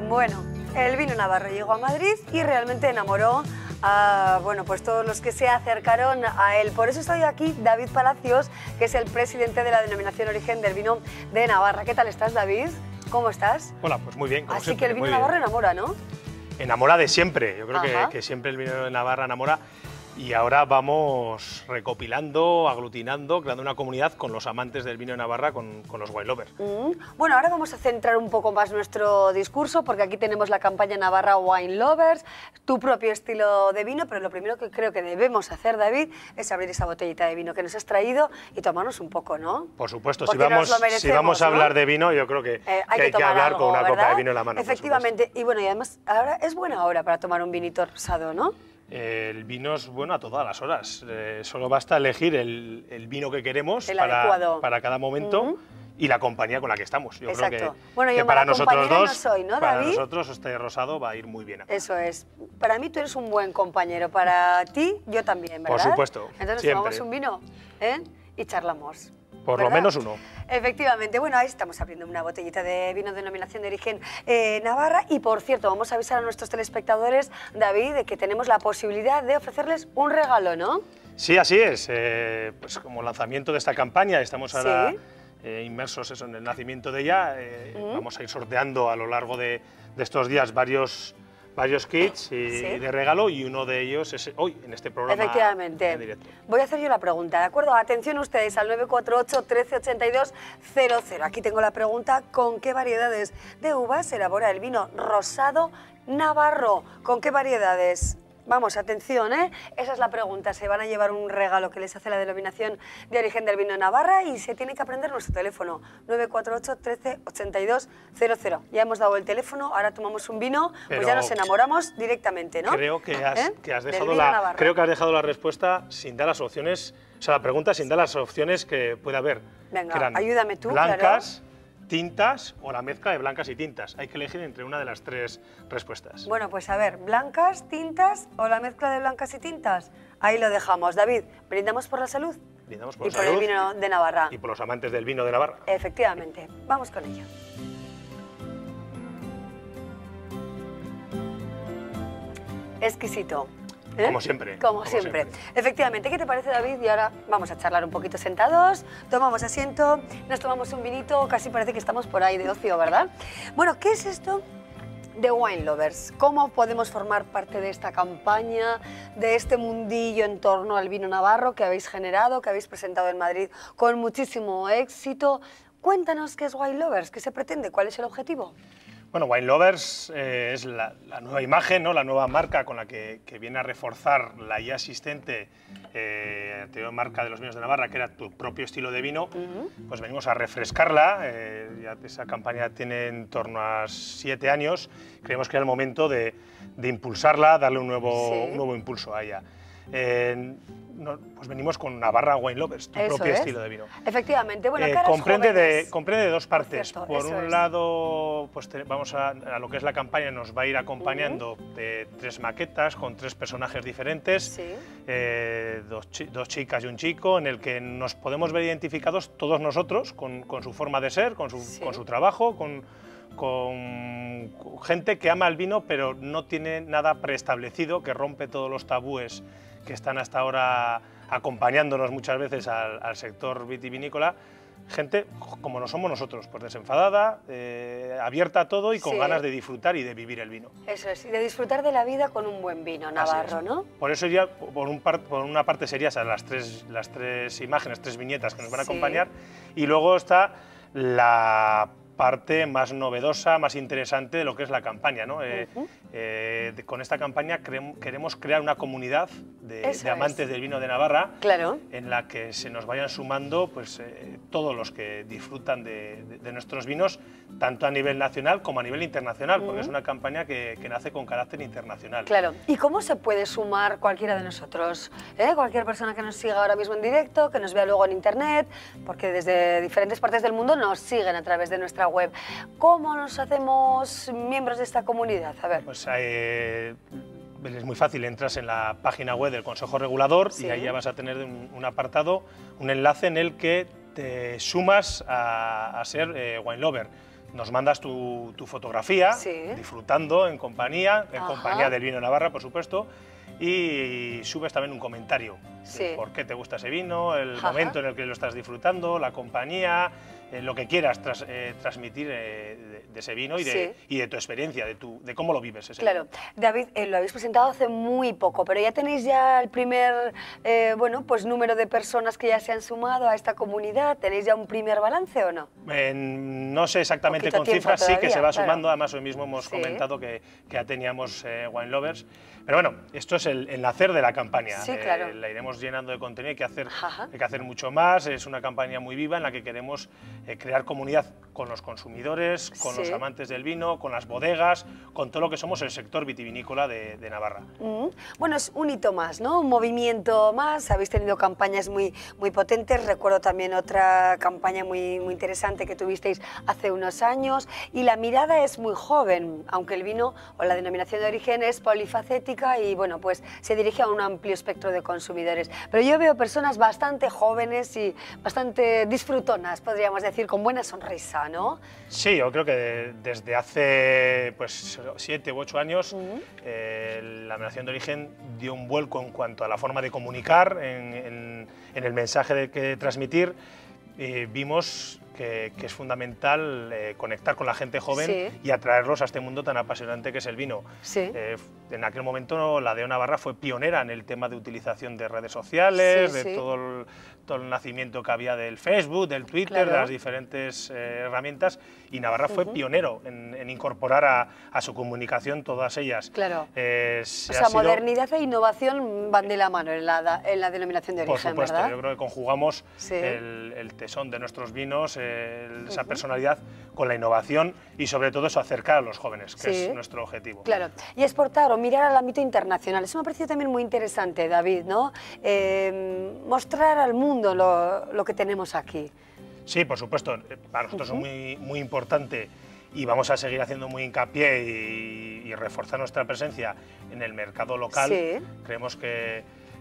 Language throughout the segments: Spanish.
Bueno, el vino navarro llegó a Madrid y realmente enamoró a pues todos los que se acercaron a él. Por eso estoy aquí, David Palacios, que es el presidente de la Denominación Origen del Vino de Navarra. ¿Qué tal estás, David? ¿Cómo estás? Hola, pues muy bien, como Así siempre. que el vino navarro enamora, ¿no? Enamora de siempre, yo creo que siempre el vino de Navarra enamora. Y ahora vamos recopilando, aglutinando, creando una comunidad con los amantes del vino de Navarra, con los wine lovers. Bueno, ahora vamos a centrar un poco más nuestro discurso, porque aquí tenemos la campaña Navarra Wine Lovers, tu propio estilo de vino, pero lo primero que creo que debemos hacer, David, es abrir esa botellita de vino que nos has traído y tomarnos un poco, ¿no? Por supuesto, porque si vamos a hablar de vino, yo creo que hay que hablar algo, con una ¿verdad? copa de vino en la mano. Efectivamente, y bueno, y además ahora es buena hora para tomar un vinito rosado, ¿no? El vino es bueno a todas las horas, solo basta elegir el vino que queremos para cada momento y la compañía con la que estamos. Yo creo que, bueno, yo para nosotros dos, no soy, ¿no, para David? nosotros este rosado va a ir muy bien. Eso es. Para mí tú eres un buen compañero, para ti yo también, ¿verdad? Por supuesto, Entonces siempre. tomamos un vino y charlamos. Por ¿verdad? lo menos uno. Efectivamente. Bueno, ahí estamos abriendo una botellita de vino de denominación de origen Navarra. Y, por cierto, vamos a avisar a nuestros telespectadores, David, de que tenemos la posibilidad de ofrecerles un regalo, ¿no? Sí, así es. Pues como lanzamiento de esta campaña, estamos ahora inmersos en el nacimiento de ella. Vamos a ir sorteando a lo largo de estos días varios kits de regalo, y uno de ellos es hoy, en este programa. Efectivamente. En directo. Voy a hacer yo la pregunta, ¿de acuerdo? Atención ustedes al 948 1382 00. Aquí tengo la pregunta: ¿con qué variedades de uvas se elabora el vino rosado navarro? ¿Con qué variedades? Vamos, atención, esa es la pregunta. Se van a llevar un regalo que les hace la denominación de origen del vino de Navarra y se tiene que aprender nuestro teléfono, 948 13 82 00. Ya hemos dado el teléfono, ahora tomamos un vino, pues ya nos enamoramos directamente, ¿no? Creo que has dejado la respuesta sin dar las opciones, o sea, la pregunta sin dar las opciones que puede haber. Venga, ayúdame tú, blancas, tintas o la mezcla de blancas y tintas. Hay que elegir entre una de las tres respuestas. Bueno, pues a ver, blancas, tintas o la mezcla de blancas y tintas. Ahí lo dejamos. David, ¿brindamos por la salud? Brindamos por la salud. Y por el vino de Navarra. Y por los amantes del vino de Navarra. Efectivamente. Vamos con ello. Exquisito. Como siempre. Como siempre. Efectivamente. ¿Qué te parece, David? Y ahora vamos a charlar un poquito sentados, tomamos asiento, nos tomamos un vinito, casi parece que estamos por ahí de ocio, ¿verdad? Bueno, ¿qué es esto de Wine Lovers? ¿Cómo podemos formar parte de esta campaña, de este mundillo en torno al vino navarro que habéis generado, que habéis presentado en Madrid con muchísimo éxito? Cuéntanos qué es Wine Lovers, qué se pretende, cuál es el objetivo. Bueno, Wine Lovers es la nueva imagen, ¿no? La nueva marca con la que viene a reforzar la ya existente anterior marca de los vinos de Navarra, que era tu propio estilo de vino. Pues venimos a refrescarla. Ya esa campaña tiene en torno a 7 años. Creemos que era el momento de impulsarla, darle un nuevo impulso a ella. Pues venimos con Navarra Wine Lovers, tu propio estilo de vino. Efectivamente. Bueno, comprende de dos partes. Por un lado, pues vamos a lo que es la campaña, nos va a ir acompañando de 3 maquetas con 3 personajes diferentes, 2 chicas y un chico, en el que nos podemos ver identificados todos nosotros con su forma de ser, con su trabajo, con gente que ama el vino pero no tiene nada preestablecido, que rompe todos los tabúes que están hasta ahora acompañándonos muchas veces al sector vitivinícola. Gente como no somos nosotros, pues desenfadada, abierta a todo y con ganas de disfrutar y de vivir el vino. Eso es, y de disfrutar de la vida con un buen vino navarro, ¿no? Por eso ya, por una parte serían las tres imágenes, 3 viñetas que nos van a acompañar, y luego está la parte más novedosa, más interesante de lo que es la campaña, ¿no? Con esta campaña queremos crear una comunidad de amantes del vino de Navarra, en la que se nos vayan sumando pues, todos los que disfrutan de nuestros vinos, tanto a nivel nacional como a nivel internacional, porque es una campaña que nace con carácter internacional. Claro. ¿Y cómo se puede sumar cualquiera de nosotros? Cualquier persona que nos siga ahora mismo en directo, que nos vea luego en internet, porque desde diferentes partes del mundo nos siguen a través de nuestra web. ¿Cómo nos hacemos miembros de esta comunidad? A ver. Pues es muy fácil, entras en la página web del Consejo Regulador y ahí ya vas a tener un apartado, un enlace en el que te sumas a ser Wine Lover. nos mandas tu fotografía, disfrutando en compañía del vino de Navarra, por supuesto, y subes también un comentario de por qué te gusta ese vino, el momento en el que lo estás disfrutando, la compañía, lo que quieras transmitir de ese vino y de tu experiencia, de cómo lo vives ese vino. David, lo habéis presentado hace muy poco, pero ya tenéis ya el primer bueno, pues número de personas que ya se han sumado a esta comunidad. ¿Tenéis ya un primer balance o no? No sé exactamente con cifras, sí que se va sumando. Además hoy mismo hemos comentado que ya teníamos Wine Lovers. Pero bueno, esto es el nacer de la campaña. La iremos llenando de contenido, hay que hacer mucho más. Es una campaña muy viva en la que queremos crear comunidad con los consumidores, con los amantes del vino, con las bodegas, con todo lo que somos el sector vitivinícola de Navarra. Bueno, es un hito más, ¿no? Un movimiento más. Habéis tenido campañas muy potentes. Recuerdo también otra campaña muy interesante que tuvisteis hace unos años. Y la mirada es muy joven, aunque el vino o la denominación de origen es polifacética y bueno, pues se dirige a un amplio espectro de consumidores. Pero yo veo personas bastante jóvenes y bastante disfrutonas, podríamos decir, con buena sonrisa, ¿no? Sí, yo creo que desde hace pues 7 u 8 años la denominación de origen dio un vuelco en cuanto a la forma de comunicar, en el mensaje que transmitir. Vimos que es fundamental conectar con la gente joven y atraerlos a este mundo tan apasionante que es el vino. En aquel momento la DEO Navarra fue pionera en el tema de utilización de redes sociales, de todo el nacimiento que había del Facebook, del Twitter, de las diferentes herramientas, y Navarra fue pionero en incorporar a su comunicación todas ellas. O sea, modernidad e innovación van de la mano en la denominación de origen, por supuesto, ¿verdad? yo creo que conjugamos el tesón de nuestros vinos, esa personalidad con la innovación y sobre todo eso, acercar a los jóvenes, que es nuestro objetivo. Y exportar o mirar al ámbito internacional, eso me ha parecido también muy interesante, David, ¿no? Mostrar al mundo lo que tenemos aquí. Sí, por supuesto, para nosotros es muy importante y vamos a seguir haciendo muy hincapié y reforzar nuestra presencia en el mercado local. Creemos que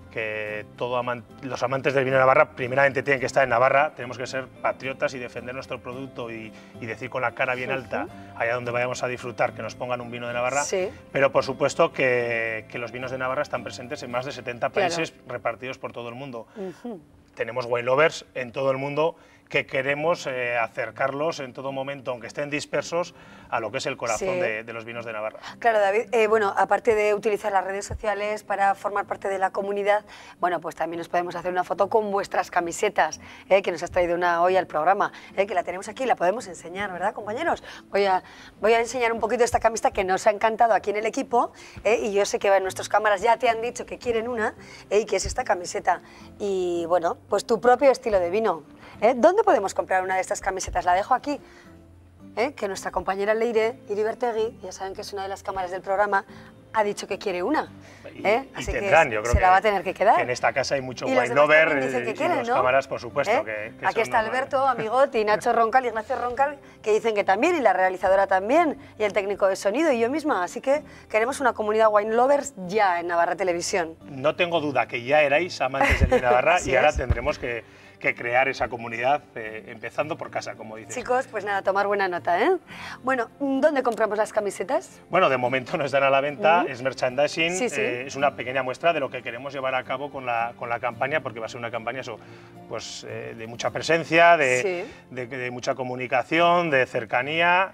los amantes del vino de Navarra primeramente tienen que estar en Navarra, tenemos que ser patriotas y defender nuestro producto y decir con la cara bien alta allá donde vayamos a disfrutar que nos pongan un vino de Navarra, pero por supuesto que los vinos de Navarra están presentes en más de 70 países repartidos por todo el mundo. Tenemos Wine Lovers en todo el mundo que queremos acercarlos en todo momento, aunque estén dispersos, a lo que es el corazón de los vinos de Navarra. Claro, David, bueno, aparte de utilizar las redes sociales para formar parte de la comunidad, bueno, pues también nos podemos hacer una foto con vuestras camisetas, que nos has traído una hoy al programa, que la tenemos aquí, la podemos enseñar, ¿verdad, compañeros? Voy a enseñar un poquito esta camiseta que nos ha encantado aquí en el equipo, y yo sé que nuestras cámaras ya te han dicho que quieren una, y que es esta camiseta. Y bueno, pues tu propio estilo de vino. ¿Dónde podemos comprar una de estas camisetas? La dejo aquí, que nuestra compañera Leire Iribertegui, ya saben que es una de las cámaras del programa, ha dicho que quiere una. Así tendrán, que yo creo se la va a tener que quedar. Que en esta casa hay mucho wine lover y las cámaras, por supuesto. Aquí está Alberto, Amigotti, Nacho Roncal, Ignacio Roncal, que dicen que también, y la realizadora también, y el técnico de sonido, y yo misma. Así que queremos una comunidad wine lovers ya en Navarra Televisión. No tengo duda que ya erais amantes del vino de Navarra y ahora tendremos que crear esa comunidad, empezando por casa, como dices. Chicos, pues nada, tomar buena nota, ¿eh? Bueno, ¿dónde compramos las camisetas? Bueno, de momento no están a la venta, es merchandising, es una pequeña muestra de lo que queremos llevar a cabo con la campaña, porque va a ser una campaña pues, de mucha presencia, de mucha comunicación, de cercanía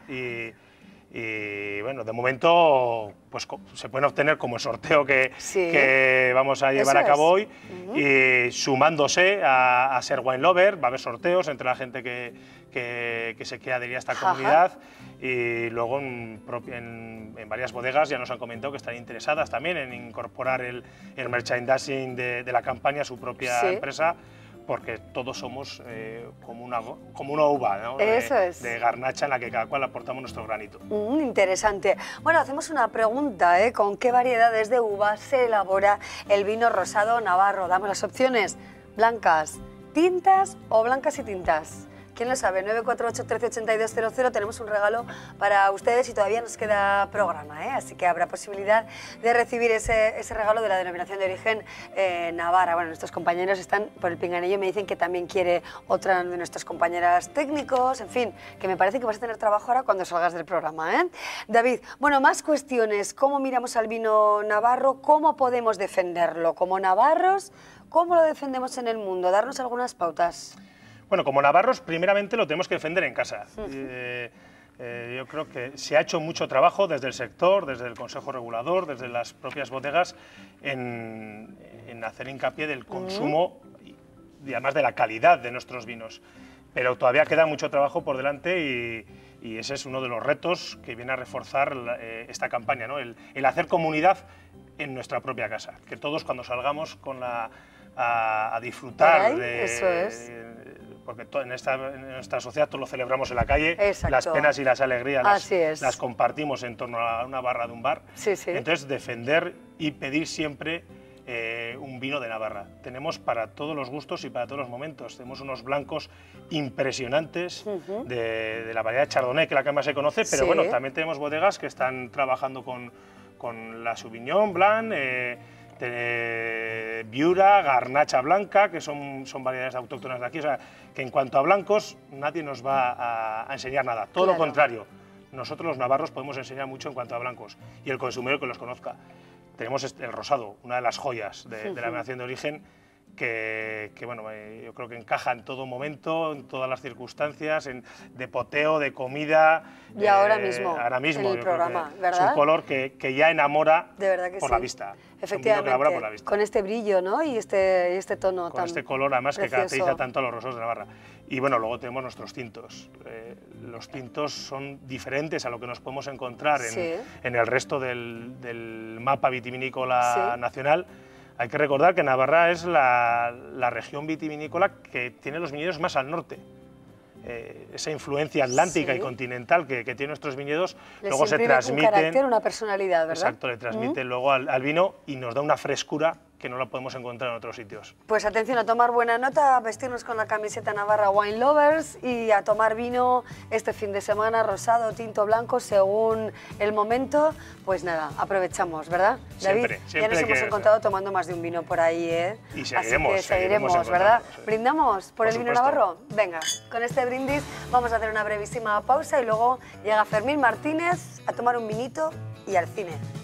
y bueno, de momento pues se pueden obtener como el sorteo que vamos a llevar a cabo hoy, y sumándose a ser Wine Lover, va a haber sorteos entre la gente que se quiera adherir a esta comunidad, y luego en varias bodegas ya nos han comentado que están interesadas también en incorporar el merchandising de la campaña a su propia empresa, porque todos somos como una uva, ¿no? De garnacha en la que cada cual aportamos nuestro granito. Interesante. Bueno, hacemos una pregunta, ¿con qué variedades de uva se elabora el vino rosado navarro? Damos las opciones: blancas, tintas o blancas y tintas. ¿Quién lo sabe? 948 13 82 00, tenemos un regalo para ustedes y todavía nos queda programa, ¿eh? Así que habrá posibilidad de recibir ese regalo de la denominación de origen Navarra. Bueno, nuestros compañeros están por el pinganillo y me dicen que también quiere otra de nuestras compañeras técnicos, en fin, que me parece que vas a tener trabajo ahora cuando salgas del programa, ¿eh? David, bueno, más cuestiones. ¿Cómo miramos al vino navarro? ¿Cómo podemos defenderlo? Como navarros, ¿cómo lo defendemos en el mundo? Darnos algunas pautas. Bueno, como navarros, primeramente lo tenemos que defender en casa. Yo creo que se ha hecho mucho trabajo desde el sector, desde el Consejo Regulador, desde las propias bodegas, en hacer hincapié del consumo y además de la calidad de nuestros vinos. Pero todavía queda mucho trabajo por delante y ese es uno de los retos que viene a reforzar esta campaña, ¿no? El hacer comunidad en nuestra propia casa, que todos cuando salgamos a disfrutar de... Eso es. Porque en nuestra sociedad todo lo celebramos en la calle, Exacto. Las penas y las alegrías las compartimos en torno a una barra de un bar. Sí, sí. Entonces, defender y pedir siempre un vino de Navarra. Tenemos para todos los gustos y para todos los momentos. Tenemos unos blancos impresionantes de la variedad de Chardonnay, que la que más se conoce, pero bueno, también tenemos bodegas que están trabajando con la Sauvignon Blanc, Viura, Garnacha Blanca, que son variedades autóctonas de aquí. O sea, que en cuanto a blancos, nadie nos va a enseñar nada. Todo lo contrario, nosotros los navarros podemos enseñar mucho en cuanto a blancos y el consumidor que los conozca. Tenemos el rosado, una de las joyas de la denominación de origen, que bueno, yo creo que encaja en todo momento, en todas las circunstancias, de poteo, de comida. Y ahora mismo en el programa, ¿verdad? Es un color que ya enamora de verdad que por la vista. Efectivamente, por la vista. Con este brillo, ¿no? Y este tono con tan este color, además, precioso, que caracteriza tanto a los rosados de Navarra. Y bueno, luego tenemos nuestros tintos. Los tintos son diferentes a lo que nos podemos encontrar en el resto del mapa vitivinícola nacional. Hay que recordar que Navarra es la región vitivinícola que tiene los viñedos más al norte. Esa influencia atlántica y continental que tienen nuestros viñedos, luego se transmite un carácter, una personalidad, ¿verdad? Exacto, le transmite luego al vino y nos da una frescura que no la podemos encontrar en otros sitios. Pues atención, a tomar buena nota, a vestirnos con la camiseta Navarra Wine Lovers y a tomar vino este fin de semana, rosado, tinto, blanco, según el momento. Pues nada, aprovechamos, ¿verdad, David? Siempre ya nos hemos encontrado tomando más de un vino por ahí, ¿eh? Y seguiremos, así que seguiremos, ¿verdad? ¿Brindamos por el vino supuesto. navarro? Venga, con este brindis vamos a hacer una brevísima pausa y luego llega Fermín Martínez a tomar un vinito y al cine.